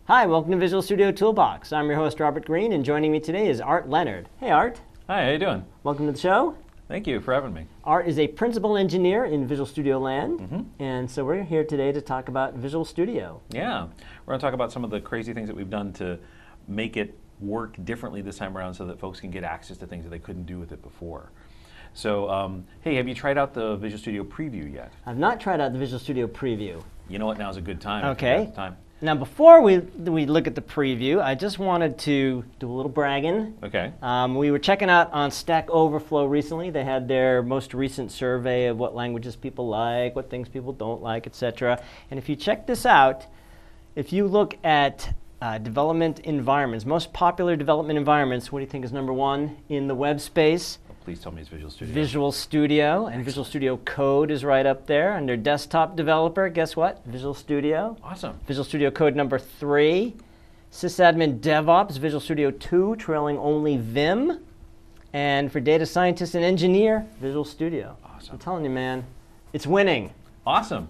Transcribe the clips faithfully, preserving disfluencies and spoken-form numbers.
Hi, welcome to Visual Studio Toolbox. I'm your host, Robert Green, and joining me today is Art Leonard. Hey, Art. Hi, how you doing? Welcome to the show. Thank you for having me. Art is a principal engineer in Visual Studio Land, Mm-hmm. and so we're here today to talk about Visual Studio. Yeah, we're going to talk about some of the crazy things that we've done to make it work differently this time around so that folks can get access to things that they couldn't do with it before. So, um, hey, have you tried out the Visual Studio Preview yet? I've not tried out the Visual Studio Preview. You know what, now's a good time. Okay. Time. Now, before we, we look at the preview, I just wanted to do a little bragging. Okay. Um, we were checking out on Stack Overflow recently. They had their most recent survey of what languages people like, what things people don't like, et cetera. And if you check this out, if you look at uh, development environments, most popular development environments, what do you think is number one in the web space? Please tell me it's Visual Studio. Visual Studio, and Visual Studio Code is right up there. Under desktop developer, guess what? Visual Studio. Awesome. Visual Studio Code number three. Sysadmin DevOps, Visual Studio two, trailing only Vim. And for data scientist and engineer, Visual Studio. Awesome. I'm telling you, man, it's winning. Awesome.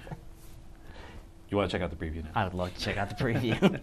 You want to check out the preview now? I would love to check out the preview.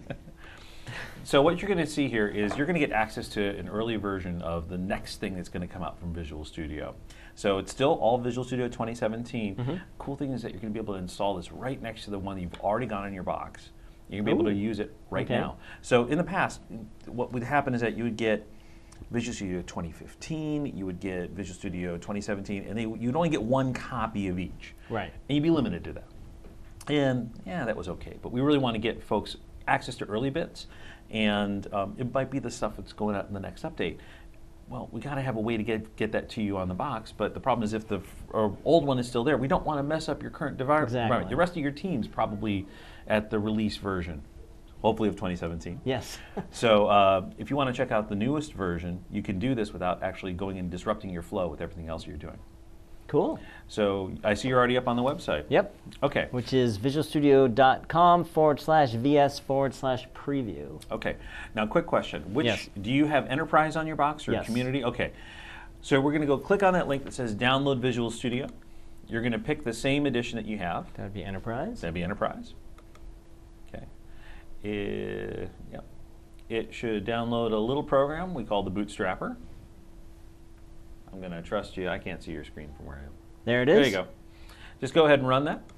So what you're going to see here is you're going to get access to an early version of the next thing that's going to come out from Visual Studio. So it's still all Visual Studio twenty seventeen. Mm-hmm. Cool thing is that you're going to be able to install this right next to the one you've already got in your box. You're going to be Ooh. able to use it right okay. now. So in the past, what would happen is that you would get Visual Studio twenty fifteen, you would get Visual Studio twenty seventeen, and they, you'd only get one copy of each. Right. And you'd be limited to that. And yeah, that was okay. But we really want to get folks access to early bits, and um, it might be the stuff that's going out in the next update. Well, we got to have a way to get get that to you on the box, but the problem is if the f old one is still there, we don't want to mess up your current environment. Exactly. The rest of your team's probably at the release version, hopefully of twenty seventeen. Yes. So uh, if you want to check out the newest version, you can do this without actually going and disrupting your flow with everything else you're doing. Cool. So I see you're already up on the website. Yep. Okay. Which is visualstudio.com forward slash vs forward slash preview. Okay. Now, quick question. Which yes. do you have Enterprise on your box or yes. Community? Okay. So we're going to go click on that link that says Download Visual Studio. You're going to pick the same edition that you have. That would be Enterprise. That'd be Enterprise. Okay. It, yep. It should download a little program we call the Bootstrapper. I'm going to trust you. I can't see your screen from where I am. There it is. There you go. Just go ahead and run that.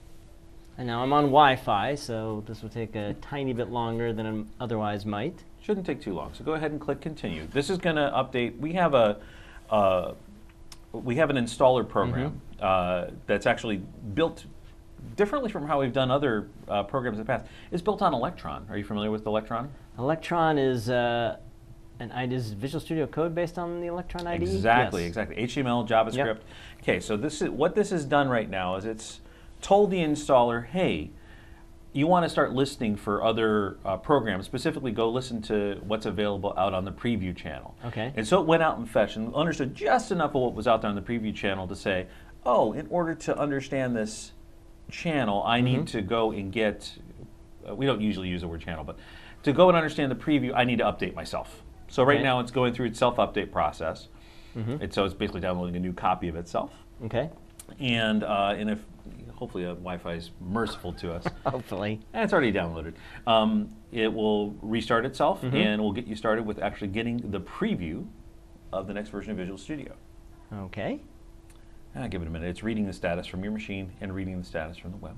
And now I'm on Wi-Fi, so this will take a tiny bit longer than it otherwise might. Shouldn't take too long. So go ahead and click Continue. This is going to update. We have a uh, we have an installer program mm-hmm. uh, that's actually built differently from how we've done other uh, programs in the past. It's built on Electron. Are you familiar with Electron? Electron is. Uh, And is Visual Studio Code based on the Electron I D E? Exactly, yes. exactly. H T M L, JavaScript. Yep. Okay, so this is what this has done right now is it's told the installer, hey, you want to start listening for other uh, programs. Specifically, go listen to what's available out on the preview channel. Okay. And so it went out and fetched and understood just enough of what was out there on the preview channel to say, oh, in order to understand this channel, I mm-hmm. need to go and get, uh, we don't usually use the word channel, but to go and understand the preview, I need to update myself. So right okay. now it's going through its self-update process. Mm-hmm. And so it's basically downloading a new copy of itself. Okay. And uh, and if hopefully uh, Wi-Fi is merciful to us. Hopefully. And it's already downloaded. Um, it will restart itself mm-hmm. and will get you started with actually getting the preview of the next version of Visual Studio. Okay. Ah, give it a minute. It's reading the status from your machine and reading the status from the web.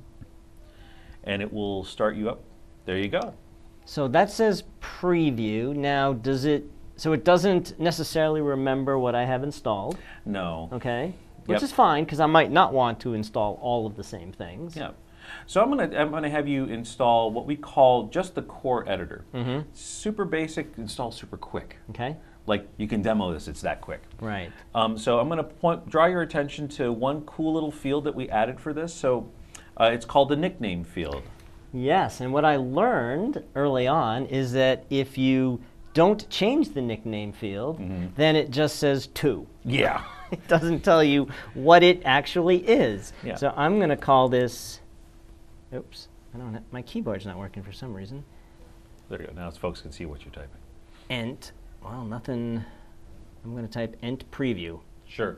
And it will start you up. There you go. So that says preview. Now, does it, so it doesn't necessarily remember what I have installed? No. Okay. Which yep. is fine, because I might not want to install all of the same things. Yeah. So I'm going to I'm gonna have you install what we call just the core editor. Mm-hmm. Super basic, install super quick. Okay. Like you can demo this, it's that quick. Right. Um, so I'm going to point, draw your attention to one cool little field that we added for this. So uh, it's called the nickname field. Yes, and what I learned early on is that if you don't change the nickname field, mm-hmm. then it just says two. Yeah. It doesn't tell you what it actually is. Yeah. So I'm going to call this, oops, I don't have, my keyboard's not working for some reason. There you go. Now folks can see what you're typing. Ent, well, nothing, I'm going to type ent preview. Sure.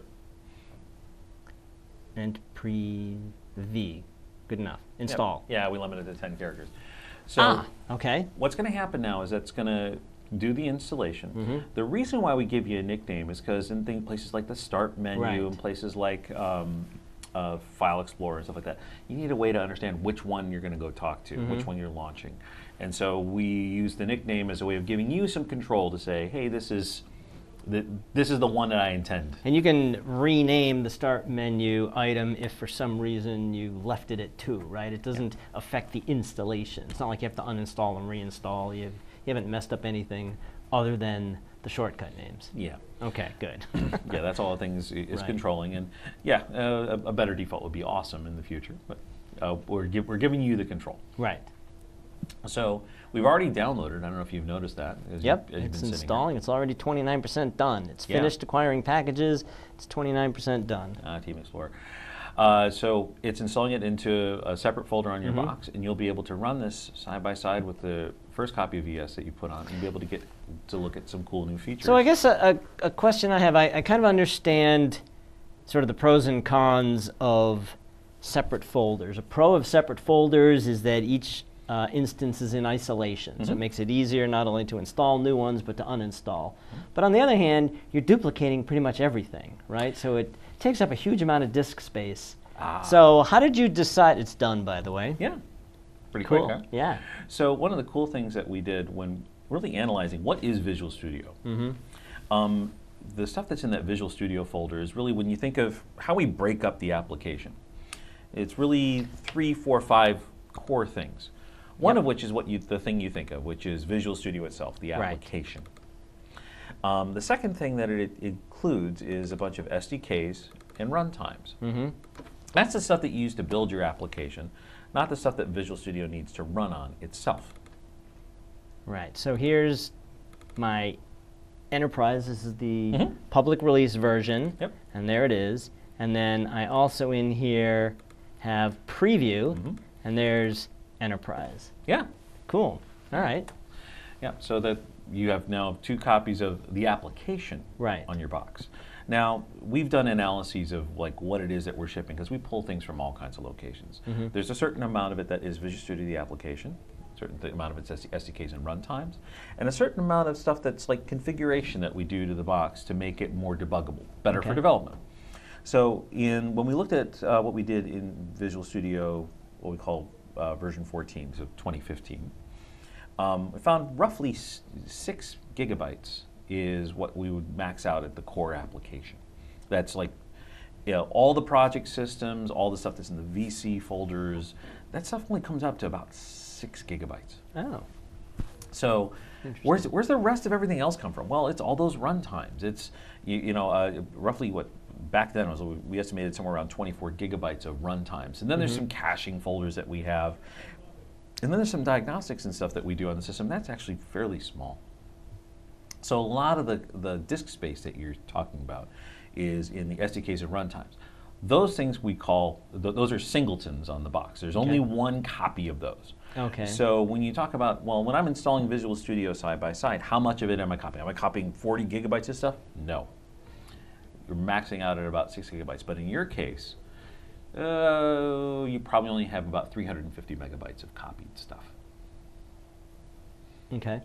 Ent pre v. Good enough. Install. Yep. Yeah, we limited to ten characters. So ah, okay. what's going to happen now is that's going to do the installation. Mm-hmm. The reason why we give you a nickname is because in things, places like the Start menu Right. and places like um, uh, File Explorer and stuff like that, you need a way to understand which one you're going to go talk to, mm-hmm. which one you're launching. And so we use the nickname as a way of giving you some control to say, hey, this is the, this is the one that I intend. And you can rename the Start menu item if for some reason you left it at two, right? It doesn't yeah. affect the installation. It's not like you have to uninstall and reinstall. You You haven't messed up anything other than the shortcut names. Yeah. Okay, good. Yeah, that's all the things is right. controlling. And yeah, uh, a, a better default would be awesome in the future. But uh, we're, give, we're giving you the control. Right. So we've already downloaded. I don't know if you've noticed that. As yep, you, as it's installing. It's already twenty-nine percent done. It's yeah. finished acquiring packages. It's twenty-nine percent done. Uh, Team Explorer. Uh, so it's installing it into a separate folder on your mm-hmm. box, and you'll be able to run this side by side with the first copy of V S that you put on, and be able to get to look at some cool new features. So I guess a, a, a question I have, I, I kind of understand sort of the pros and cons of separate folders. A pro of separate folders is that each uh, instance is in isolation, mm-hmm. so it makes it easier not only to install new ones, but to uninstall. Mm-hmm. But on the other hand, you're duplicating pretty much everything, right? So it takes up a huge amount of disk space. Ah. So how did you decide? It's done, by the way. Yeah, pretty cool. quick, huh? Yeah. So one of the cool things that we did when really analyzing what is Visual Studio, mm-hmm. um, the stuff that's in that Visual Studio folder is really when you think of how we break up the application. It's really three, four, five core things. One yep. of which is what you, the thing you think of, which is Visual Studio itself, the application. Right. Um, the second thing that it, it includes is a bunch of S D Ks and runtimes. Mm-hmm. That's the stuff that you use to build your application, not the stuff that Visual Studio needs to run on itself. Right. So here's my enterprise. This is the mm-hmm. public release version. Yep. And there it is. And then I also in here have preview, mm-hmm. and there's enterprise. Yeah. Cool. All right. Yeah. So that you have now two copies of the application right. on your box. Now, we've done analyses of like what it is that we're shipping, because we pull things from all kinds of locations. Mm-hmm. There's a certain amount of it that is Visual Studio, the application, a certain th- amount of it's S D Ks and runtimes, and a certain amount of stuff that's like configuration that we do to the box to make it more debuggable, better okay. for development. So in when we looked at uh, what we did in Visual Studio, what we call uh, version fourteen, so twenty fifteen, um, we found roughly s- six gigabytes is what we would max out at the core application. That's like, you know, all the project systems, all the stuff that's in the V C folders, that stuff only comes up to about six gigabytes. Oh. So where's where's the rest of everything else come from? Well, it's all those runtimes. It's, you, you know, uh, roughly what, back then was we estimated somewhere around twenty-four gigabytes of runtimes. And then mm-hmm. there's some caching folders that we have. And then there's some diagnostics and stuff that we do on the system. That's actually fairly small. So a lot of the, the disk space that you're talking about is in the S D Ks and runtimes. Those things we call, th- those are singletons on the box. There's only okay. one copy of those. Okay. So when you talk about, well, when I'm installing Visual Studio side by side, how much of it am I copying? Am I copying forty gigabytes of stuff? No. You're maxing out at about six gigabytes. But in your case, uh, you probably only have about three hundred fifty megabytes of copied stuff. Okay.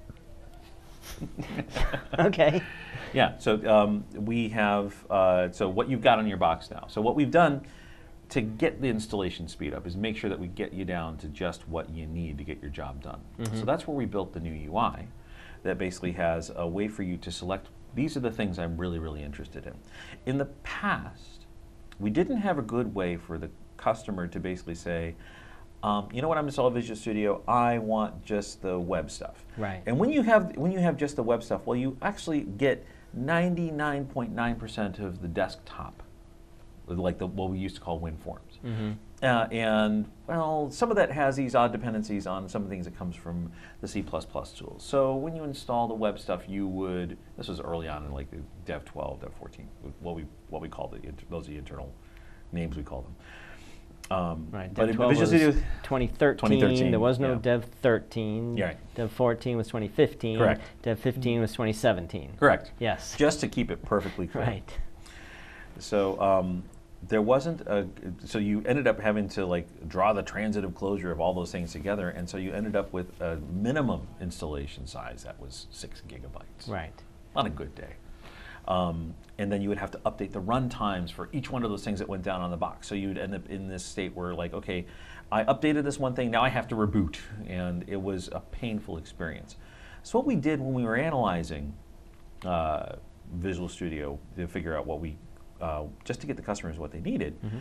Okay. Yeah, so um, we have, uh, so what you've got on your box now. So what we've done to get the installation speed up is make sure that we get you down to just what you need to get your job done. Mm-hmm. So that's where we built the new U I that basically has a way for you to select, these are the things I'm really, really interested in. In the past, we didn't have a good way for the customer to basically say, Um, you know what, I'm installing Visual Studio, I want just the web stuff. Right. And when you have when you have just the web stuff, well, you actually get ninety-nine point nine percent of the desktop, like the what we used to call WinForms. Mm-hmm. Uh, and, well, some of that has these odd dependencies on some of the things that comes from the C plus plus tools. So when you install the web stuff, you would, this was early on in like the Dev twelve, Dev fourteen, what we what we call the, those are the internal names we call them. Um, right, but Dev twelve was twenty thirteen, twenty thirteen, there was no yeah. Dev thirteen, yeah, right. Dev fourteen was twenty fifteen, correct. Dev fifteen was twenty seventeen. Correct. Yes. Just to keep it perfectly clear. Right. So um, there wasn't a, so you ended up having to like draw the transitive closure of all those things together, and so you ended up with a minimum installation size that was six gigabytes. Right. On a good day. Um, and then you would have to update the run times for each one of those things that went down on the box. So you'd end up in this state where like, okay, I updated this one thing, now I have to reboot, and it was a painful experience. So what we did when we were analyzing uh, Visual Studio to figure out what we, uh, just to get the customers what they needed, mm-hmm.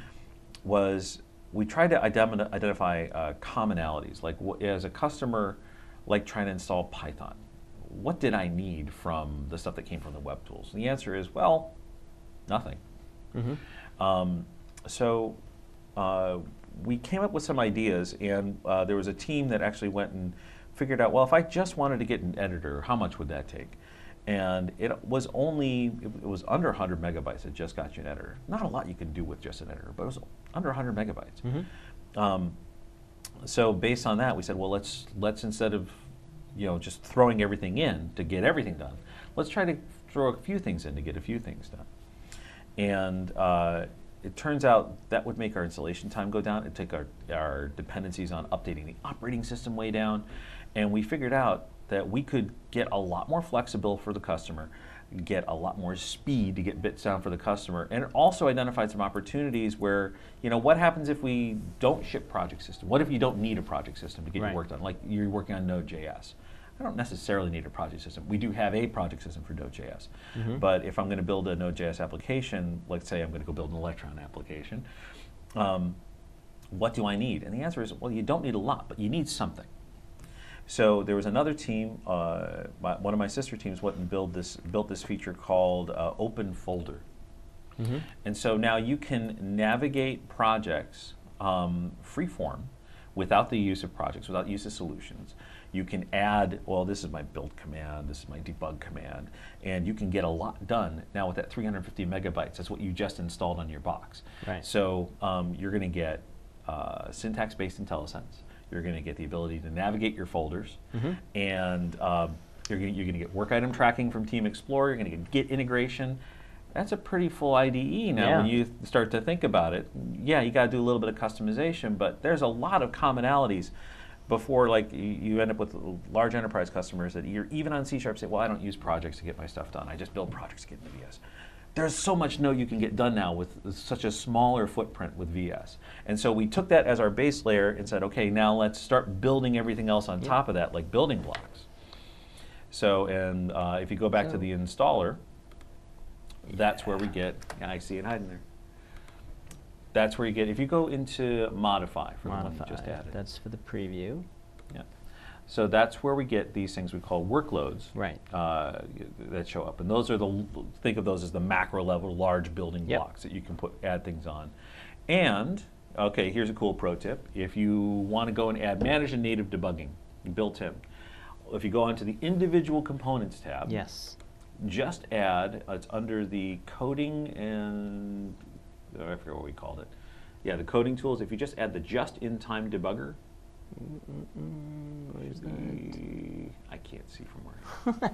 was we tried to idem- identify uh, commonalities. Like wh- as a customer, like trying to install Python, what did I need from the stuff that came from the web tools? And the answer is, well, nothing. Mm-hmm. Um, so uh, we came up with some ideas, and uh, there was a team that actually went and figured out, well, if I just wanted to get an editor, how much would that take? And it was only, it was under one hundred megabytes. It just got you an editor. Not a lot you can do with just an editor, but it was under one hundred megabytes. Mm-hmm. Um, so based on that, we said, well, let's let's instead of you know just throwing everything in to get everything done, let's try to throw a few things in to get a few things done. And uh, it turns out that would make our installation time go down. It'd take our, our dependencies on updating the operating system way down. And we figured out that we could get a lot more flexible for the customer, get a lot more speed to get bits down for the customer, and it also identified some opportunities where, you know, what happens if we don't ship project system? What if you don't need a project system to get right. your work done? Like you're working on Node dot J S. I don't necessarily need a project system. We do have a project system for Node dot J S. Mm-hmm. But if I'm going to build a Node dot J S application, let's say I'm going to go build an Electron application, um, what do I need? And the answer is, well, you don't need a lot, but you need something. So there was another team, uh, my, one of my sister teams went and build this, built this feature called uh, Open Folder. Mm-hmm. And so now you can navigate projects um, freeform without the use of projects, without use of solutions. You can add, well, this is my build command, this is my debug command, and you can get a lot done now with that three hundred fifty megabytes. That's what you just installed on your box. Right. So um, you're going to get uh, syntax-based IntelliSense. You're going to get the ability to navigate your folders, mm-hmm. and uh, you're going to get work item tracking from Team Explorer. You're going to get Git integration. That's a pretty full I D E now. Yeah. When you start to think about it. Yeah, you got to do a little bit of customization, but there's a lot of commonalities before, like, you end up with large enterprise customers that you're even on C Sharp say, well, I don't use projects to get my stuff done. I just build projects to get into V S. There's so much Node you can get done now with such a smaller footprint with V S. And so we took that as our base layer and said, okay, now let's start building everything else on yeah. top of that, like building blocks. So, and uh, if you go back so, to the installer, yeah. that's where we get, yeah, I see it hiding there. That's where you get, if you go into modify for modify, the one you just added. That's for the preview. Yeah. So that's where we get these things we call workloads right. uh, that show up. And those are the, think of those as the macro level, large building yep. blocks that you can put add things on. And, okay, here's a cool pro tip. If you want to go and add manage and native debugging, built in. If you go onto the individual components tab, yes. just add, uh, it's under the coding and, I forget what we called it. Yeah, the coding tools. If you just add the just-in-time debugger, Mm-mm-mm. Where's the, that? I can't see from where.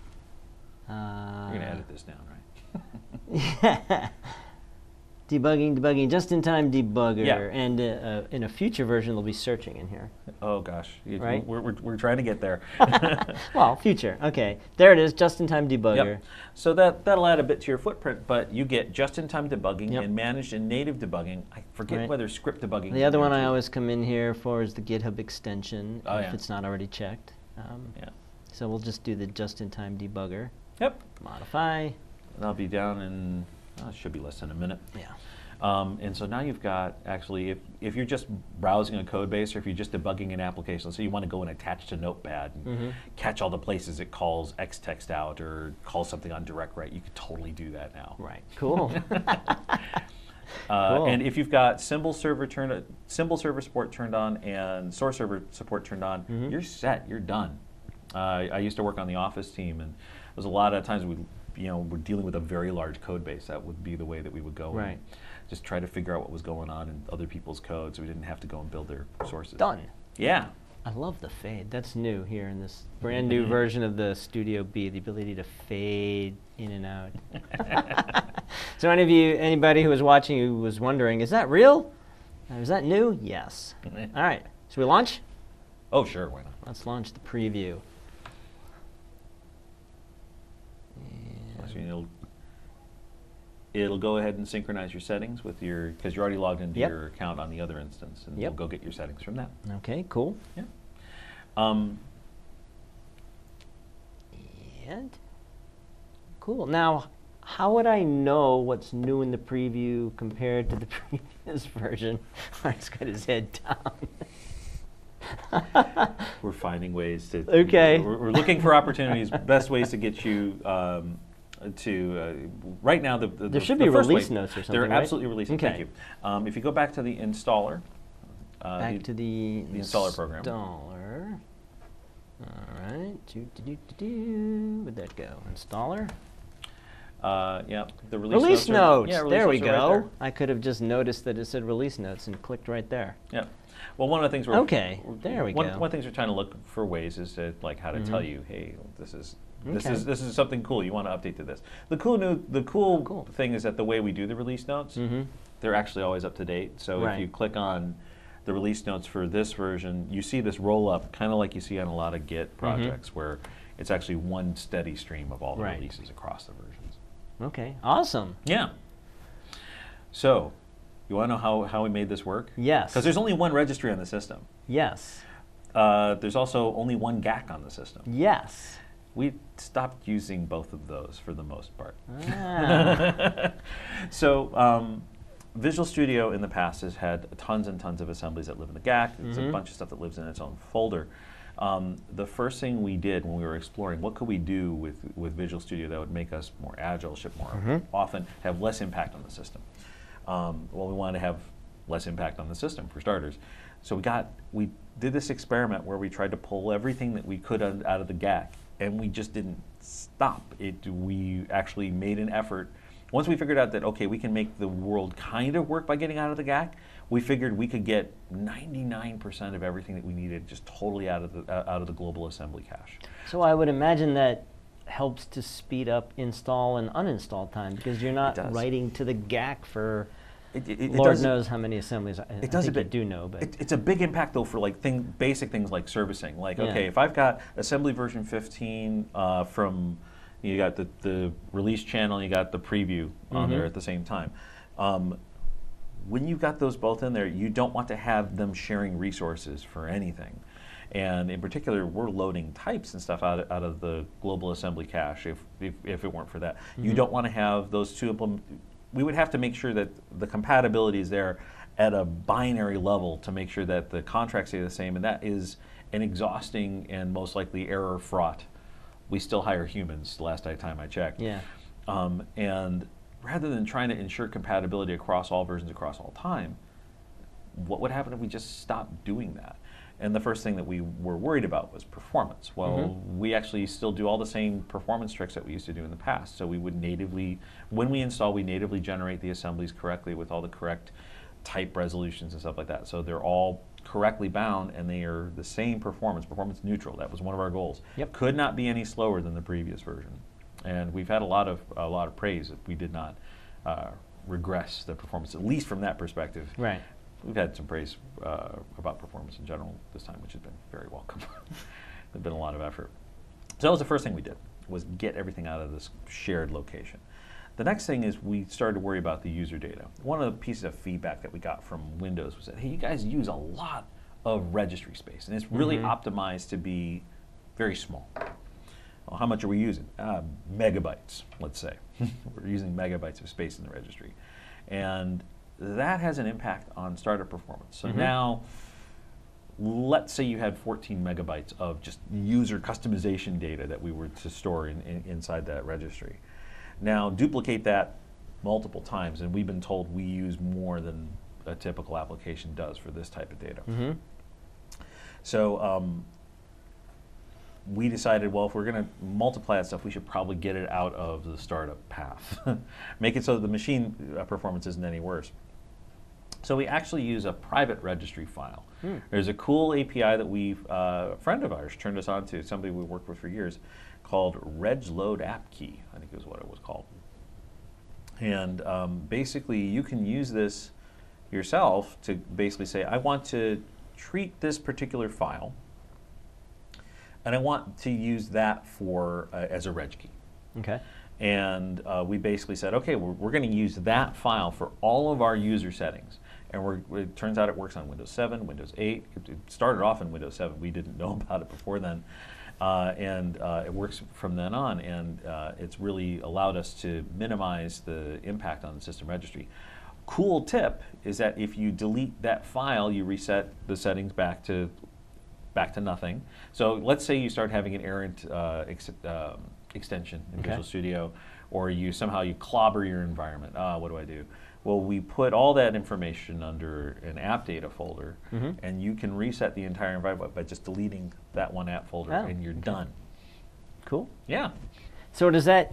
uh, You're going to edit this down, right? Yeah. Debugging, debugging, just-in-time debugger. Yeah. And uh, uh, in a future version, they'll be searching in here. Oh, gosh. You, right? We're, we're, we're trying to get there. Well, future. Okay. There it is, just-in-time debugger. Yep. So that, that'll add a bit to your footprint, but you get just-in-time debugging yep. and managed and native debugging. I forget right. whether script debugging. The other one I always come in here for is the GitHub extension, oh, if yeah. it's not already checked. Um, yeah. So we'll just do the just-in-time debugger. Yep. Modify. That'll be down in, oh, it should be less than a minute. Yeah. Um, and so now you've got, actually, if, if you're just browsing a code base or if you're just debugging an application, so you want to go and attach to Notepad and mm-hmm. catch all the places it calls X text out or calls something on direct write, you could totally do that now. Right. Cool. uh, cool. And if you've got symbol server turned, symbol server support turned on and source server support turned on, mm-hmm. you're set. You're done. Uh, I used to work on the Office team, and there was a lot of times we, you know, we're dealing with a very large code base. That would be the way that we would go. Right. And just try to figure out what was going on in other people's code, so we didn't have to go and build their sources. Done. Yeah. I love the fade. That's new here in this brand new version of the Studio B, the ability to fade in and out. So any of you, anybody who was watching who was wondering, is that real? Is that new? Yes. All right. Should we launch? Oh, sure. Why not? Let's launch the preview. So it'll, it'll go ahead and synchronize your settings with your, because you're already logged into Yep. your account on the other instance, and Yep. you'll go get your settings from that. Okay, cool. Yeah. Um, And cool. Now, how would I know what's new in the preview compared to the previous version? Art's got his head down. we're finding ways to. Okay. We're, we're looking for opportunities, best ways to get you um, to. Uh, right now, the, the There should the be first release way, notes or something. They're right? absolutely releasing. Okay. Thank you. Um, if you go back to the installer. Uh, Back the, to the, the installer program. Installer. All right. Do, do, do, do, do. Where'd that go? Installer. Uh, yeah, the release, Release notes. Are, notes. yeah, release there we notes are right go. there. I could have just noticed that it said release notes and clicked right there. Yeah. Well, one of the things we're Okay, we're- there we one, go. One of the things we're trying to look for ways is to like how to Mhm. tell you, hey, this is this Okay. is this is something cool. You want to update to this. The cool new the cool, Cool. thing is that the way we do the release notes, Mm-hmm. they're actually always up to date. So Right. if you click on the release notes for this version, you see this roll up, kind of like you see on a lot of Git projects, where it's actually one steady stream of all the Right. releases across the versions. Okay. Awesome. Yeah. So, you want to know how, how we made this work? Yes. Because there's only one registry on the system. Yes. Uh, there's also only one G A C on the system. Yes. We stopped using both of those for the most part. Ah. So, um, Visual Studio in the past has had tons and tons of assemblies that live in the G A C. There's Mhm. a bunch of stuff that lives in its own folder. Um, the first thing we did when we were exploring what could we do with, with Visual Studio that would make us more agile, ship more Mhm. often, have less impact on the system. Um, well, we wanted to have less impact on the system for starters. So we got we did this experiment where we tried to pull everything that we could out out of the G A C, and we just didn't stop. It we actually made an effort. Once we figured out that okay, we can make the world kind of work by getting out of the G A C, we figured we could get ninety-nine percent of everything that we needed just totally out of the uh, out of the global assembly cache. So I would imagine that helps to speed up install and uninstall time because you're not does. writing to the G A C for It, it, it Lord does, knows how many assemblies. I, It I does a think bit. you do know, but It, it's a big impact though for like thing, basic things like servicing. Like Yeah. okay, if I've got assembly version fifteen uh, from, you got the, the release channel, you got the preview on Mhm. there at the same time. Um, when you've got those both in there, you don't want to have them sharing resources for anything. And in particular, we're loading types and stuff out of, out of the global assembly cache if, if, if it weren't for that. You Mhm. don't want to have those two implement. We would have to make sure that the compatibility is there at a binary level to make sure that the contracts stay the same, and that is an exhausting and most likely error fraught. We still hire humans, the last time I checked. yeah. Um, and rather than trying to ensure compatibility across all versions across all time, what would happen if we just stopped doing that? And the first thing that we were worried about was performance. Well, Mhm. we actually still do all the same performance tricks that we used to do in the past. So we would natively, when we install, we natively generate the assemblies correctly with all the correct type resolutions and stuff like that. So they're all correctly bound and they are the same performance, performance neutral. That was one of our goals. Yep. Could not be any slower than the previous version. And we've had a lot of a lot of praise that we did not uh, regress the performance, at least from that perspective. Right. We've had some praise uh, about performance in general this time, which has been very welcome. There's been a lot of effort. So that was the first thing we did, was get everything out of this shared location. The next thing is we started to worry about the user data. One of the pieces of feedback that we got from Windows was that, hey, you guys use a lot of registry space, and it's really Mhm. optimized to be very small. Well, how much are we using? Uh, megabytes, let's say. We're using megabytes of space in the registry. And that has an impact on startup performance. So Mhm. now, let's say you had fourteen megabytes of just user customization data that we were to store in, in, inside that registry. Now duplicate that multiple times, and we've been told we use more than a typical application does for this type of data. Mm-hmm. So um, we decided, well, if we're going to multiply that stuff, we should probably get it out of the startup path. Make it so that the machine uh, performance isn't any worse. So we actually use a private registry file. Hmm. There's a cool A P I that we, uh, a friend of ours turned us on to, somebody we worked with for years, called regload app key, I think is what it was called. And um, basically, you can use this yourself to basically say, I want to treat this particular file, and I want to use that for uh, as a reg key. Okay. And uh, we basically said, okay, we're, we're going to use that file for all of our user settings. And we're, it turns out it works on Windows seven, Windows eight. It, it started off in Windows seven. We didn't know about it before then. Uh, and uh, it works from then on. And uh, it's really allowed us to minimize the impact on the system registry. Cool tip is that if you delete that file, you reset the settings back to back to nothing. So let's say you start having an errant uh, ex um, extension in okay. Visual Studio, or you somehow you clobber your environment. Ah, what do I do? Well, we put all that information under an app data folder, mm-hmm. and you can reset the entire environment by just deleting that one app folder, oh, and you're okay. done. Cool. Yeah. So does that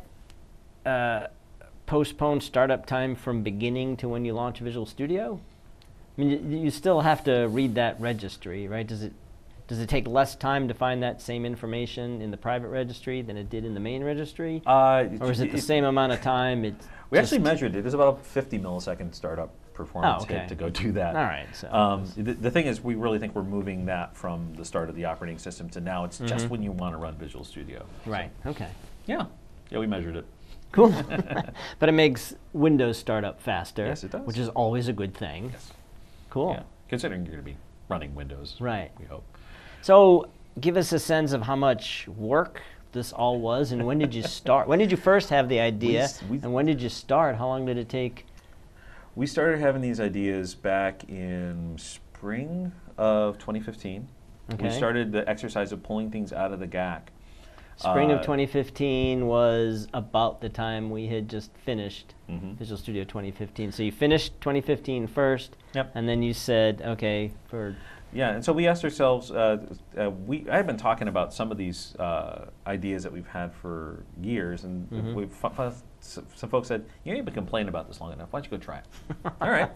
uh, postpone startup time from beginning to when you launch Visual Studio? I mean, you, you still have to read that registry, right? Does it Does it take less time to find that same information in the private registry than it did in the main registry? Uh, or is it the it, same amount of time? It's we actually measured it. It was about a fifty millisecond startup performance oh, okay. hit to go do that. All right. So um, the, the thing is, we really think we're moving that from the start of the operating system to now it's mm-hmm. just when you want to run Visual Studio. Right. So, okay. Yeah. Yeah, we measured it. Cool. But it makes Windows startup faster. Yes, it does. Which is always a good thing. Yes. Cool. Yeah. Considering you're going to be running Windows. Right. We hope. So give us a sense of how much work this all was, and when did you start? When did you first have the idea, we, we, and when did you start? How long did it take? We started having these ideas back in spring of twenty fifteen. Okay. We started the exercise of pulling things out of the G A C. Spring uh, of twenty fifteen was about the time we had just finished mm-hmm. Visual Studio twenty fifteen. So you finished twenty fifteen first, yep. and then you said, okay, for... Yeah, and so we asked ourselves, uh, uh, we, I've been talking about some of these uh, ideas that we've had for years, and mm-hmm. we've some folks said, you ain't been complaining about this long enough, why don't you go try it? All right.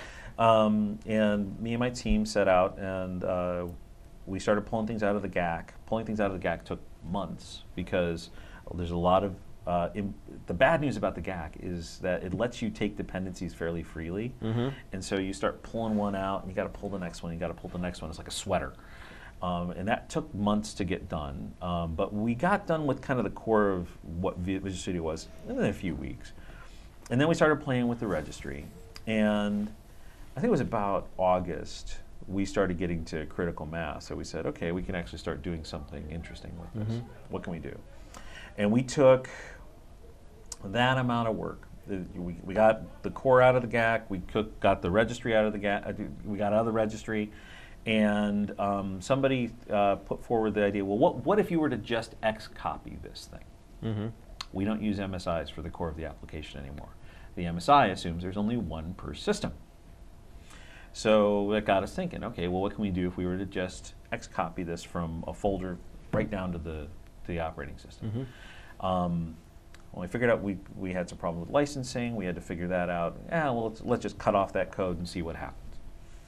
Um, and me and my team set out, and uh, we started pulling things out of the G A C. Pulling things out of the G A C took months, because there's a lot of, uh, in, the bad news about the G A C is that it lets you take dependencies fairly freely, mm-hmm. and so you start pulling one out, and you got to pull the next one, you got to pull the next one. It's like a sweater, um, and that took months to get done. Um, but we got done with kind of the core of what Visual Studio was in a few weeks, and then we started playing with the registry, and I think it was about August we started getting to critical mass. So we said, okay, we can actually start doing something interesting with this. Mm-hmm. What can we do? And we took that amount of work. The, we, we got the core out of the G A C, we cook, got the registry out of the G A C, we got out of the registry, and um, somebody uh, put forward the idea, well, what, what if you were to just X copy this thing? Mm-hmm. We don't use M S Is for the core of the application anymore. The M S I assumes there's only one per system. So that got us thinking, okay, well, what can we do if we were to just X copy this from a folder right down to the, to the operating system? Mm-hmm. um, when we figured out we, we had some problem with licensing, we had to figure that out. Yeah, well, let's, let's just cut off that code and see what happens.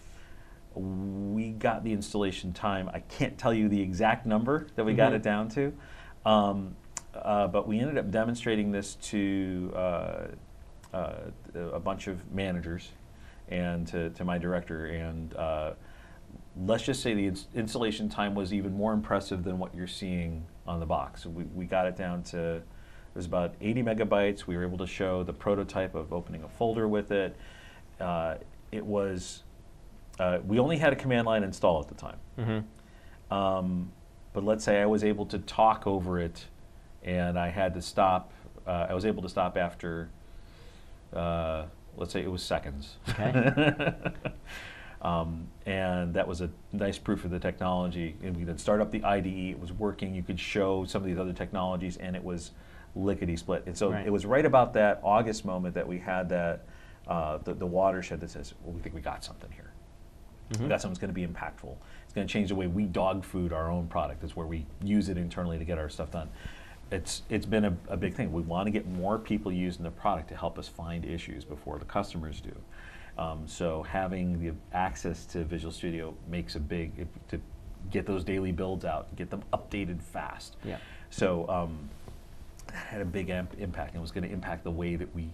We got the installation time. I can't tell you the exact number that we mm-hmm. got it down to, um, uh, but we ended up demonstrating this to uh, uh, a bunch of managers and to, to my director, and uh, let's just say the ins installation time was even more impressive than what you're seeing on the box. We, we got it down to, it was about eighty megabytes. We were able to show the prototype of opening a folder with it. Uh, it was, uh, we only had a command line install at the time. Mm-hmm. um, but let's say I was able to talk over it, and I had to stop, uh, I was able to stop after, uh, let's say it was seconds. Okay. um, and that was a nice proof of the technology. And we then start up the I D E, it was working, you could show some of these other technologies, and it was lickety-split. And so right. it was right about that August moment that we had that, uh, the, the watershed that says, well, we think we got something here. Mm-hmm. We got something that's going to be impactful. It's going to change the way we dog food our own product. It's where we use it internally to get our stuff done. It's, it's been a, a big thing. We want to get more people using the product to help us find issues before the customers do. Um, so having the access to Visual Studio makes a big, if, to get those daily builds out, get them updated fast. Yeah. So um, that had a big imp impact, and it was going to impact the way that we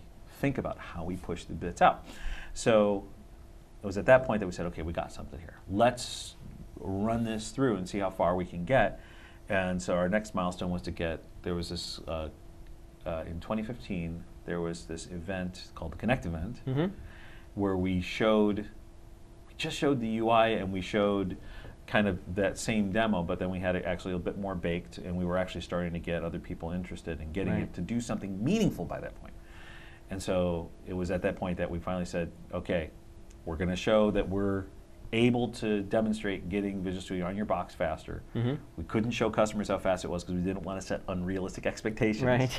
think about how we push the bits out. So it was at that point that we said, okay, we got something here. Let's run this through and see how far we can get. And so our next milestone was to get, there was this, uh, uh, in twenty fifteen, there was this event called the Connect event, mm-hmm. where we showed, we just showed the U I and we showed kind of that same demo, but then we had it actually a bit more baked, and we were actually starting to get other people interested in getting right. it to do something meaningful by that point. And so it was at that point that we finally said, okay, we're going to show that we're able to demonstrate getting Visual Studio on your box faster. Mm-hmm. We couldn't show customers how fast it was because we didn't want to set unrealistic expectations. Right.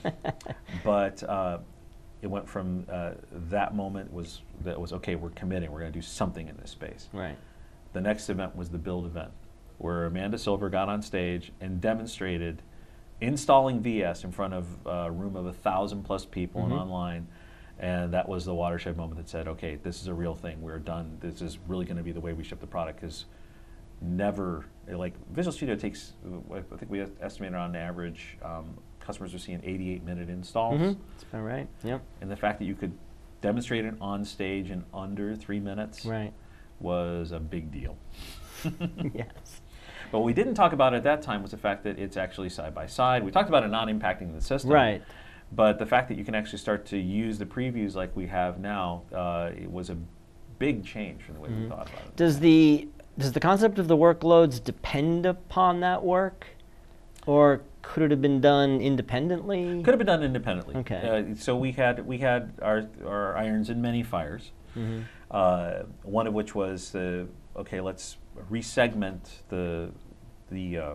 But uh, it went from uh, that moment was that was okay. We're committing. We're going to do something in this space. Right. The next event was the build event, where Amanda Silver got on stage and demonstrated installing V S in front of a room of a thousand plus people mm-hmm. and online. And that was the watershed moment that said, okay, this is a real thing. We're done. This is really going to be the way we ship the product, because never, like Visual Studio takes, I think we estimated on average, um, customers are seeing eighty-eight minute installs. Mm-hmm. That's about right, yep. And the fact that you could demonstrate it on stage in under three minutes right. was a big deal. Yes. But what we didn't talk about at that time was the fact that it's actually side by side. We talked about it not impacting the system. Right. But the fact that you can actually start to use the previews like we have now, uh, it was a big change from the way mm-hmm. we thought about it. Does the does the concept of the workloads depend upon that work, or could it have been done independently? Could have been done independently. Okay. Uh, so we had we had our our irons in many fires. Mm-hmm. Uh, one of which was uh, okay, let's resegment the the. Uh,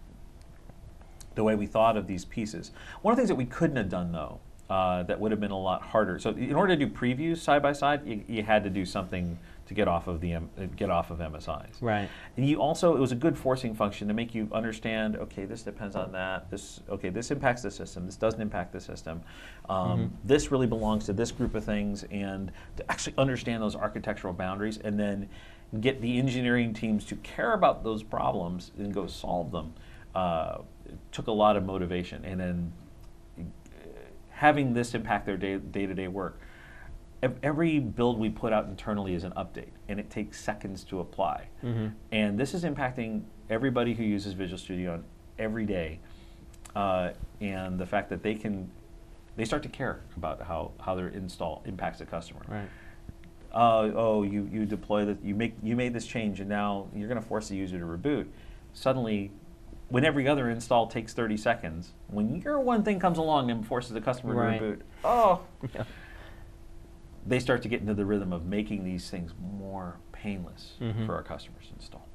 the way we thought of these pieces. One of the things that we couldn't have done, though, uh, that would have been a lot harder. So in order to do previews side by side, you, you had to do something to get off of the M, uh, get off of M S Is. Right. And you also, it was a good forcing function to make you understand, okay, this depends on that. This, okay, this impacts the system. This doesn't impact the system. Um, mm-hmm. This really belongs to this group of things, and to actually understand those architectural boundaries, and then get the engineering teams to care about those problems and go solve them. Uh, it took a lot of motivation, and then uh, having this impact their day, day-to-day work. Every build we put out internally is an update, and it takes seconds to apply. Mm-hmm. And this is impacting everybody who uses Visual Studio every day, uh, and the fact that they can, they start to care about how, how their install impacts the customer. Right. Uh, oh, you, you deploy that, you make you made this change, and now you're going to force the user to reboot. Suddenly, when every other install takes thirty seconds, when your one thing comes along and forces the customer right. to reboot, oh, yeah. they start to get into the rhythm of making these things more painless mm-hmm. for our customers to install.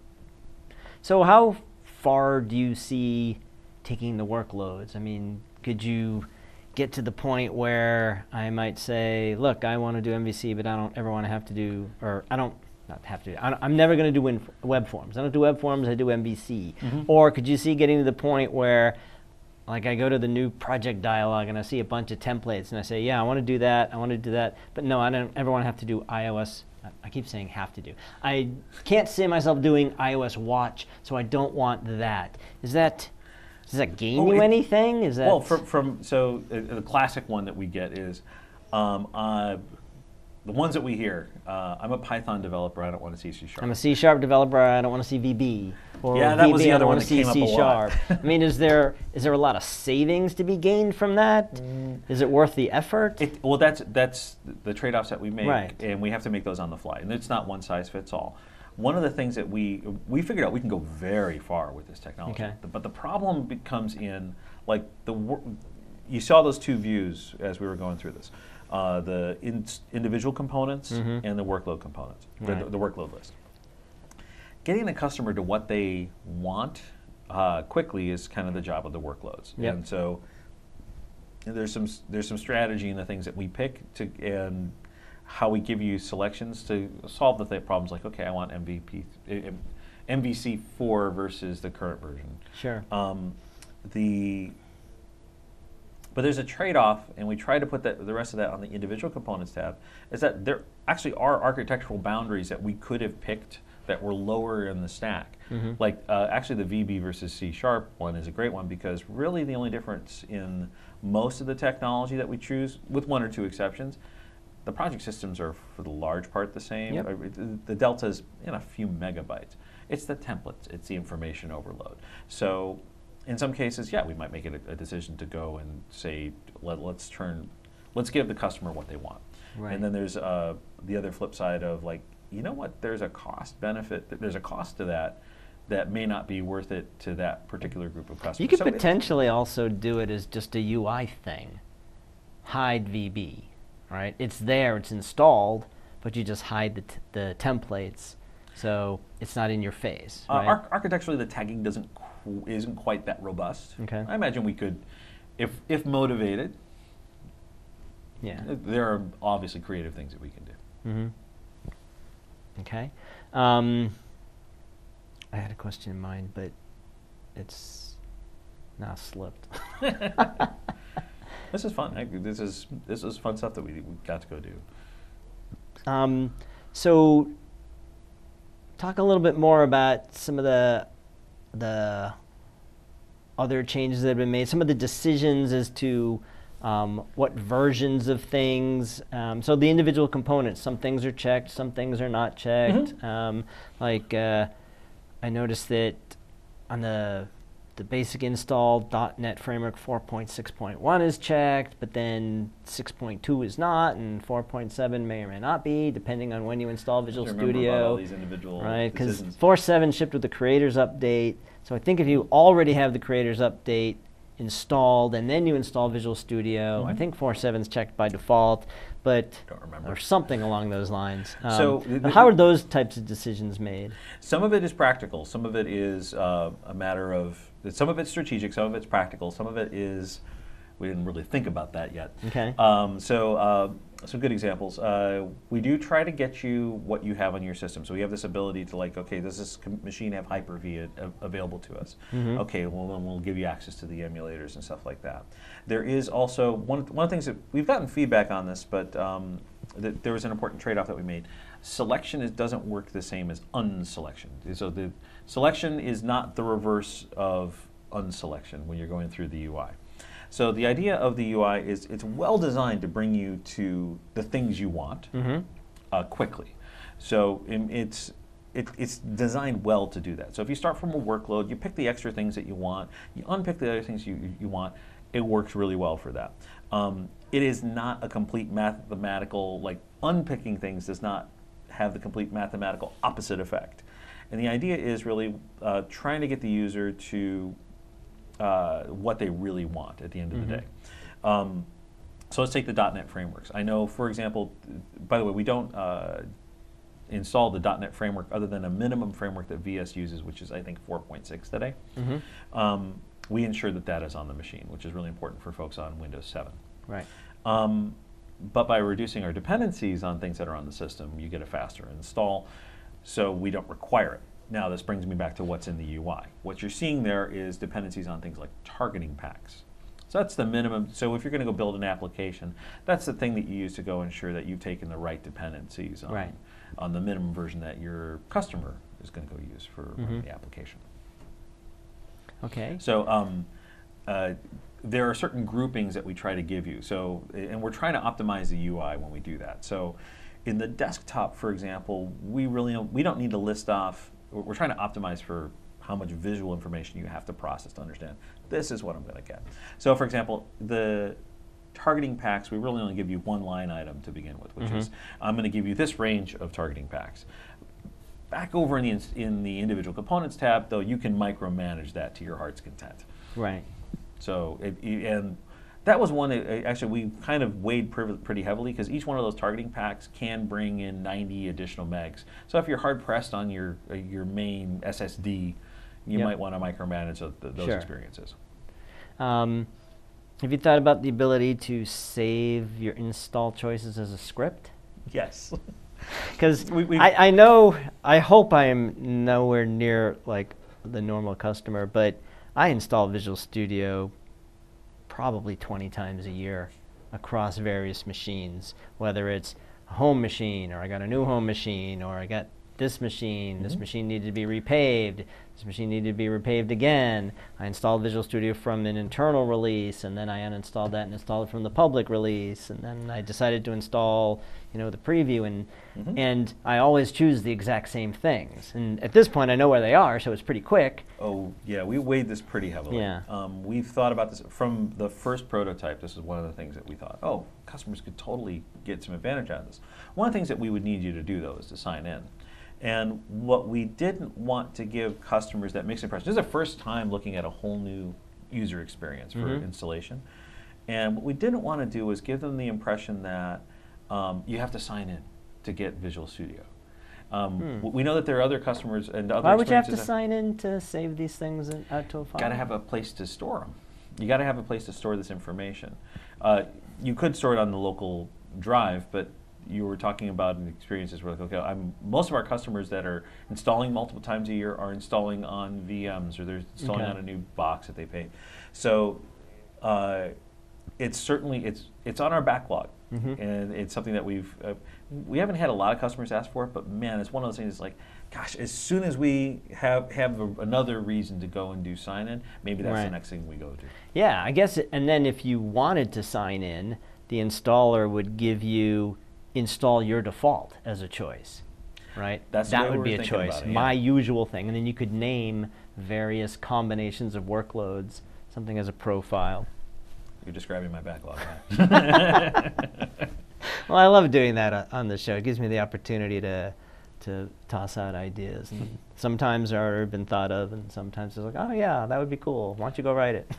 So how far do you see taking the workloads? I mean, could you get to the point where I might say, look, I want to do M V C, but I don't ever want to have to do, or I don't, not have to, I don't, I'm never going to do win, web forms. I don't do web forms, I do M V C. Mm-hmm. Or could you see getting to the point where, like, I go to the new project dialog and I see a bunch of templates and I say, yeah, I want to do that, I want to do that, but no, I don't ever want to have to do iOS. I keep saying have to do. I can't see myself doing iOS Watch, so I don't want that. Is that, does that gain oh, you it, anything? Is that well, from, from so uh, the classic one that we get is, um, uh, the ones that we hear, uh, I'm a Python developer, I don't want to see C Sharp. I'm a C Sharp developer, I don't want to see V B. Or yeah, that V B, was the other I one want that to see came C up a Sharp. lot. I mean, is there is there a lot of savings to be gained from that? Mm. Is it worth the effort? It, well, that's that's the trade-offs that we make, right. and we have to make those on the fly. And it's not one size fits all. One of the things that we we figured out, we can go very far with this technology. Okay. But the problem becomes in, like, the you saw those two views as we were going through this. Uh, the in, individual components mm-hmm. and the workload components, right. the, the workload list. Getting the customer to what they want uh, quickly is kind of the job of the workloads. Yep. And so there's some there's some strategy in the things that we pick to and how we give you selections to solve the th- problems. Like, okay, I want M V P, M V C four versus the current version. Sure. Um, the But there's a trade-off, and we try to put that, the rest of that on the individual components tab, is that there actually are architectural boundaries that we could have picked that were lower in the stack. Mm-hmm. Like uh, actually the V B versus C sharp one is a great one because really the only difference in most of the technology that we choose, with one or two exceptions, the project systems are for the large part the same. Yep. Uh, The delta is in a few megabytes. It's the templates, it's the information overload. So in some cases, yeah, we might make it a, a decision to go and say, Let, let's turn, let's give the customer what they want. Right. And then there's uh, the other flip side of like, you know what, there's a cost benefit, there's a cost to that that may not be worth it to that particular group of customers. You could So potentially also do it as just a U I thing. Hide V B, right? It's there, it's installed, but you just hide the, t the templates, so it's not in your face. Uh, right? arch architecturally, the tagging doesn't qu isn't quite that robust. Okay. I imagine we could, if if motivated, Yeah. uh, there are obviously creative things that we can do. Mm-hmm. Okay. Um, I had a question in mind, but it's now slipped. This is fun. I, this is this is fun stuff that we we got to go do. Um, so, talk a little bit more about some of the the other changes that have been made. Some of the decisions as to um, what versions of things. Um, so the individual components. Some things are checked. Some things are not checked. Mm-hmm. um, like uh, I noticed that on the the basic install dot net framework four point six point one is checked, but then six point two is not, and four point seven may or may not be, depending on when you install Visual Just remember Studio. about all these individual Right, because decisions. four point seven shipped with the Creators Update. So I think if you already have the Creators Update installed and then you install Visual Studio, Mm-hmm. I think four point seven is checked by default, but Don't remember. or something along those lines. Um, So th- th- how are those types of decisions made? Some of it is practical. Some of it is uh, a matter of, some of it's strategic, some of it's practical, some of it is, we didn't really think about that yet. Okay. Um, so uh, some good examples. Uh, we do try to get you what you have on your system. So we have this ability to like, okay, does this com- machine have Hyper-V a- a- available to us? Mm-hmm. Okay, well then we'll give you access to the emulators and stuff like that. There is also, one, one of the things that, we've gotten feedback on this, but um, th there was an important trade-off that we made. Selection is, doesn't work the same as unselection. So the selection is not the reverse of unselection when you're going through the U I. So the idea of the U I is it's well designed to bring you to the things you want Mm-hmm. uh, quickly. So um, it's it, it's designed well to do that. So if you start from a workload, you pick the extra things that you want, you unpick the other things you, you want, it works really well for that. Um, it is not a complete mathematical, like unpicking things does not have the complete mathematical opposite effect. And the idea is really uh, trying to get the user to uh, what they really want at the end of Mm-hmm. the day. Um, so let's take the dot net frameworks. I know, for example, by the way, we don't uh, install the dot net framework other than a minimum framework that V S uses, which is I think four point six today. Mm-hmm. Um, we ensure that that is on the machine, which is really important for folks on Windows seven. Right. Um, but by reducing our dependencies on things that are on the system, you get a faster install, so we don't require it. Now this brings me back to what's in the U I. What you're seeing there is dependencies on things like targeting packs. So that's the minimum. So if you're going to go build an application, that's the thing that you use to go ensure that you've taken the right dependencies on, Right. on the minimum version that your customer is going to go use for Mm-hmm. running the application. Okay. So um, uh, there are certain groupings that we try to give you. So, and we're trying to optimize the U I when we do that. So in the desktop, for example, we really don't, we don't need to list off, we're trying to optimize for how much visual information you have to process to understand. This is what I'm going to get. So for example, the targeting packs, we really only give you one line item to begin with, which Mm-hmm. is, I'm going to give you this range of targeting packs. Back over in the, ins- in the individual components tab, though, you can micromanage that to your heart's content. Right. So, it, and that was one, that, uh, actually, we kind of weighed priv- pretty heavily because each one of those targeting packs can bring in ninety additional megs. So if you're hard pressed on your, uh, your main S S D, you Yep. might want to micromanage th th those Sure. experiences. Um, have you thought about the ability to save your install choices as a script? Yes. Because We- we- I, I know, I hope I am nowhere near like the normal customer, but I install Visual Studio probably twenty times a year across various machines, whether it's a home machine or I got a new home machine or I got this machine, Mm-hmm. this machine needed to be repaved, this machine needed to be repaved again. I installed Visual Studio from an internal release, and then I uninstalled that and installed it from the public release, and then I decided to install, you know, the preview, and Mm-hmm. and I always choose the exact same things. And at this point, I know where they are, so it's pretty quick. Oh, yeah, we weighed this pretty heavily. Yeah. Um, we've thought about this from the first prototype. This is one of the things that we thought, oh, customers could totally get some advantage out of this. One of the things that we would need you to do, though, is to sign in. And what we didn't want to give customers that mixed impression, this is the first time looking at a whole new user experience for Mm-hmm. installation. And what we didn't want to do was give them the impression that um, you have to sign in to get Visual Studio. Um, Hmm. w- We know that there are other customers and other Why would you have to experiences that- sign in to save these things in, out to a file? Got to have a place to store them. You got to have a place to store this information. Uh, you could store it on the local drive, but you were talking about an experiences where, like, okay, I'm, most of our customers that are installing multiple times a year are installing on V Ms, or they're installing Okay. on a new box that they paid. So uh, it's certainly it's it's on our backlog, Mhm. and it's something that we've uh, we haven't had a lot of customers ask for it, but man, it's one of those things. It's like, gosh, as soon as we have have a, another reason to go and do sign in, maybe that's Right. the next thing we go to. Yeah, I guess, it, and then if you wanted to sign in, the installer would give you install your default as a choice, right? That's the that way would we be were a thinking choice, about it, yeah. my usual thing, and then you could name various combinations of workloads, something as a profile. You're describing my backlog. Huh? Well, I love doing that uh, on the show. It gives me the opportunity to to toss out ideas, and sometimes they're already been thought of, and sometimes it's like, oh yeah, that would be cool. Why don't you go write it?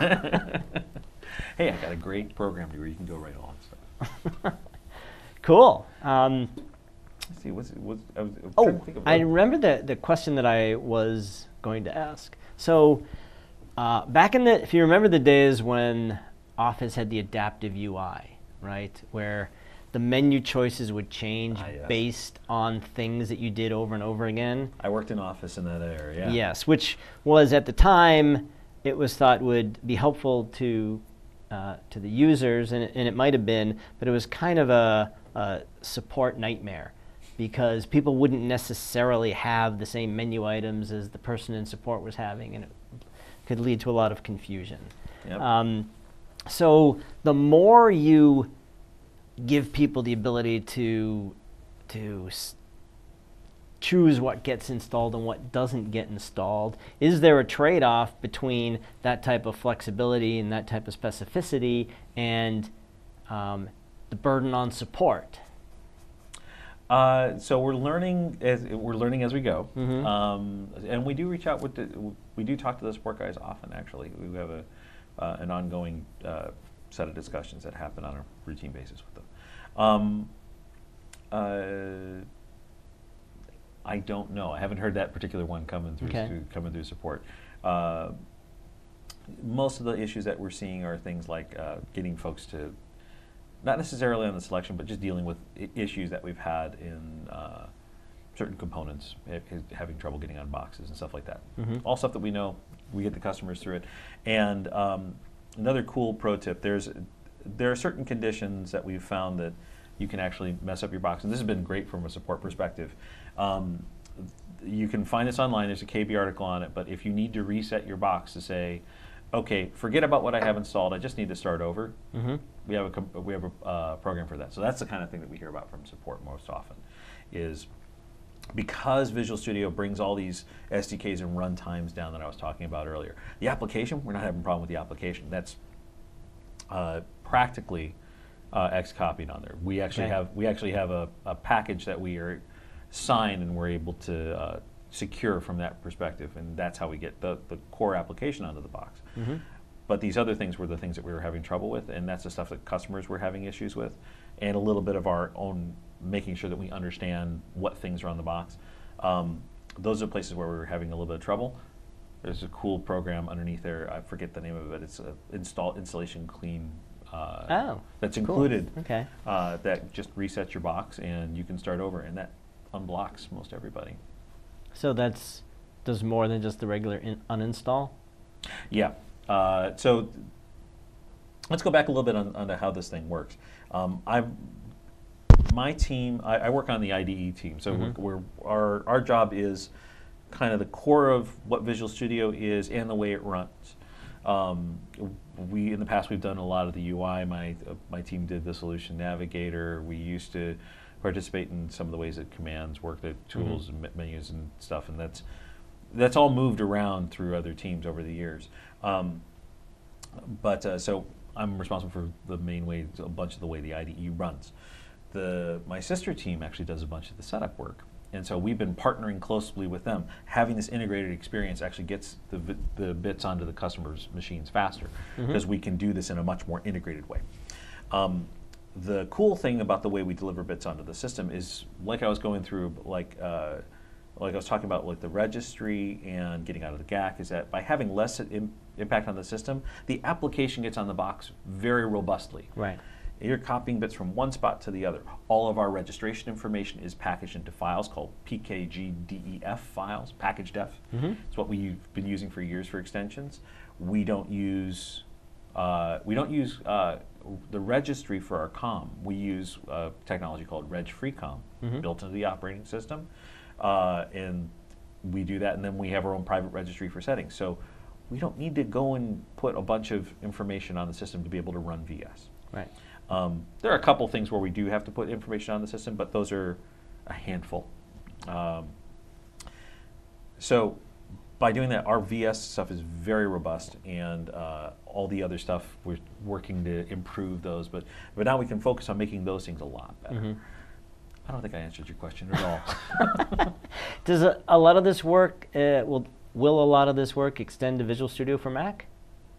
Hey, I got a great program where you can go write all that stuff. Cool. Um, Let's see, what's, what's I was, I was Oh, trying to think of I what- remember the, the question that I was going to ask. So, uh, back in the, if you remember the days when Office had the adaptive U I, right, where the menu choices would change Ah, yes. based on things that you did over and over again. I worked in Office in that area. Yeah. Yes, which was at the time, it was thought would be helpful to uh, to the users, and it, and it might have been, but it was kind of a, a support nightmare, because people wouldn't necessarily have the same menu items as the person in support was having, and it could lead to a lot of confusion. Yep. Um, so the more you give people the ability to to s- choose what gets installed and what doesn't get installed, is there a trade-off between that type of flexibility and that type of specificity and um, the burden on support? Uh, so we're learning as we're learning as we go, Mhm. um, and we do reach out with the, we do talk to the support guys often. Actually, we have a uh, an ongoing uh, set of discussions that happen on a routine basis with them. Um, uh, I don't know. I haven't heard that particular one coming through, Okay. through coming through support. Uh, most of the issues that we're seeing are things like uh, getting folks to, not necessarily on the selection, but just dealing with I- issues that we've had in uh, certain components, ha- ha- having trouble getting on boxes and stuff like that. Mhm. All stuff that we know, we get the customers through it. And um, another cool pro tip, there's there are certain conditions that we've found that you can actually mess up your box, and this has been great from a support perspective. Um, you can find this online, there's a K B article on it, but if you need to reset your box to say, okay, forget about what I have installed, I just need to start over, Mhm. we have a com- we have a uh, program for that. So that's the kind of thing that we hear about from support most often, is because Visual Studio brings all these S D Ks and run times down that I was talking about earlier. The application, we're not having a problem with the application. That's uh, practically uh, X-copied on there. We actually Okay. have we actually have a, a package that we are signed and we're able to uh, secure from that perspective, and that's how we get the, the core application onto the box. Mhm. But these other things were the things that we were having trouble with, and that's the stuff that customers were having issues with, and a little bit of our own making sure that we understand what things are on the box. Um, those are places where we were having a little bit of trouble. There's a cool program underneath there, I forget the name of it, it's a install installation clean uh, Oh, that's cool. included, Okay. uh, that just resets your box and you can start over, and that unblocks most everybody. So that's does more than just the regular in- uninstall? Yeah. Uh, so let's go back a little bit on, on to how this thing works. Um, I've my team, I, I work on the I D E team, so Mm-hmm. we're, we're, our, our job is kind of the core of what Visual Studio is and the way it runs. Um, we, in the past, we've done a lot of the U I. My, uh, my team did the Solution Navigator. We used to participate in some of the ways that commands work, the tools mm-hmm. and menus and stuff, and that's, that's all moved around through other teams over the years. Um, but uh, so I'm responsible for the main way, a bunch of the way the I D E runs. The, my sister team actually does a bunch of the setup work. And so we've been partnering closely with them. Having this integrated experience actually gets the, the bits onto the customer's machines faster, because mm-hmm. we can do this in a much more integrated way. Um, the cool thing about the way we deliver bits onto the system is, like I was going through, like uh, like I was talking about, like the registry and getting out of the G A C, is that by having less im impact on the system, the application gets on the box very robustly. Right. You're copying bits from one spot to the other. All of our registration information is packaged into files called P K G D E F files, package def. Mm-hmm. It's what we've been using for years for extensions. We don't use uh, we don't use uh, the registry for our com. We use uh, technology called reg free com, mm-hmm. built into the operating system, uh, and we do that. And then we have our own private registry for settings. So we don't need to go and put a bunch of information on the system to be able to run V S. Right. Um, there are a couple things where we do have to put information on the system, but those are a handful. Um, so by doing that, our V S stuff is very robust, and uh, all the other stuff, we're working to improve those. But, but now we can focus on making those things a lot better. Mm-hmm. I don't think I answered your question at all. Does a, a lot of this work, uh, will, will a lot of this work extend to Visual Studio for Mac?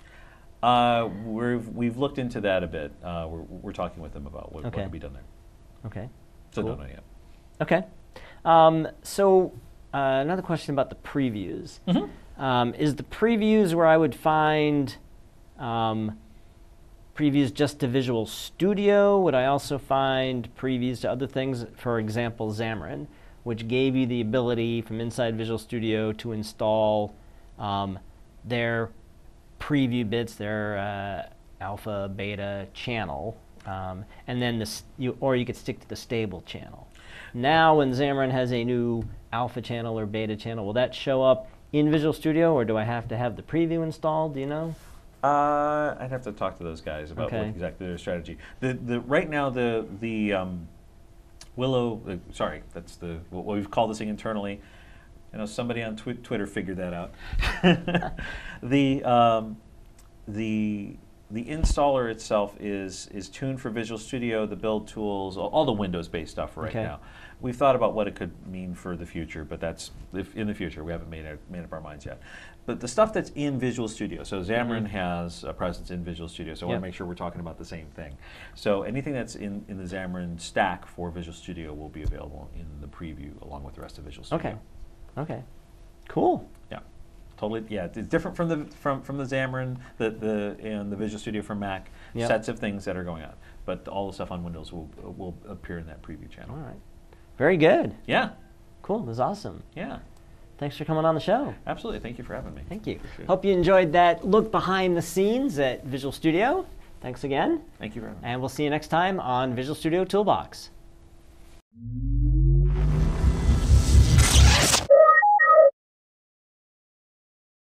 Uh, we've, we've looked into that a bit. Uh, we're, we're talking with them about what, okay. what can be done there. Okay. So cool. don't know yet. Okay. Um, so uh, another question about the previews. Mm-hmm. um, is the previews where I would find um, previews just to Visual Studio? Would I also find previews to other things? For example, Xamarin, which gave you the ability from inside Visual Studio to install um, their preview bits, their uh, alpha, beta channel, um, and then this, you, or you could stick to the stable channel. Now, when Xamarin has a new alpha channel or beta channel, will that show up in Visual Studio, or do I have to have the preview installed? Do you know? Uh, I'd have to talk to those guys about okay. what exactly their strategy. The the right now the the um, Willow, uh, sorry, that's the what we've called this thing internally. You know, somebody on tw Twitter figured that out. the um, the the installer itself is is tuned for Visual Studio, the build tools, all, all the Windows-based stuff right okay. now. We've thought about what it could mean for the future, but that's if in the future. We haven't made our, made up our minds yet. But the stuff that's in Visual Studio, so Xamarin mm-hmm. has a presence in Visual Studio, so I yep. want to make sure we're talking about the same thing. So anything that's in, in the Xamarin stack for Visual Studio will be available in the preview along with the rest of Visual Studio. Okay. Okay. Cool. Yeah. Totally. Yeah. It's different from the from from the Xamarin, the the and the Visual Studio for Mac yep. sets of things that are going on. But all the stuff on Windows will will appear in that preview channel. All right. Very good. Yeah. Cool. This is awesome. Yeah. Thanks for coming on the show. Absolutely. Thank you for having me. Thank you. Appreciate Hope you enjoyed that look behind the scenes at Visual Studio. Thanks again. Thank you very much. And we'll see you next time on Visual Studio Toolbox.